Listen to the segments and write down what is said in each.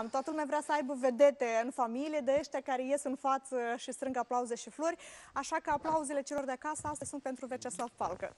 Toată lumea vrea să aibă vedete în familie, de ăștia care ies în față și strâng aplauze și flori, așa că aplauzele celor de acasă astea sunt pentru Vyacheslav Palcă.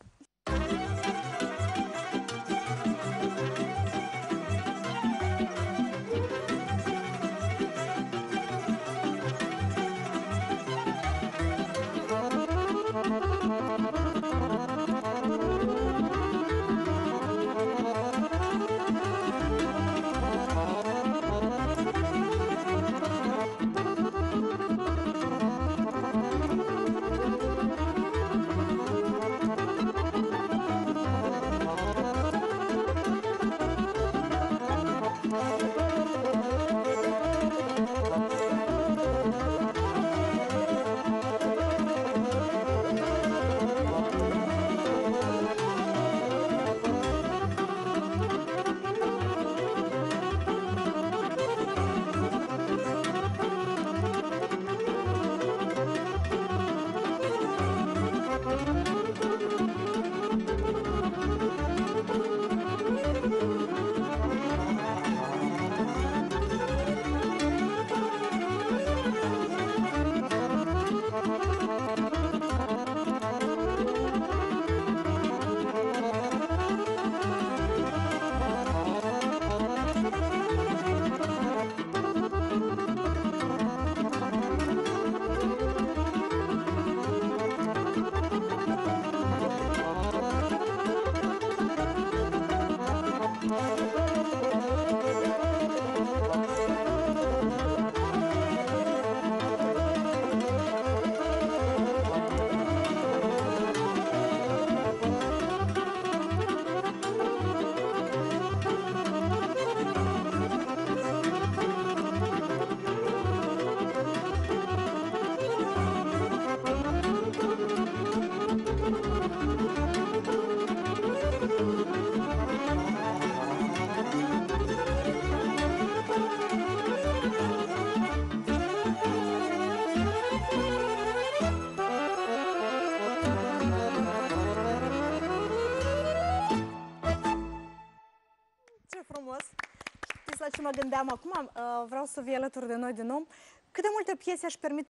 Ce frumos! Știți la ce mă gândeam acum? Vreau să vii alături de noi din nou. Cât de multe piese aș permite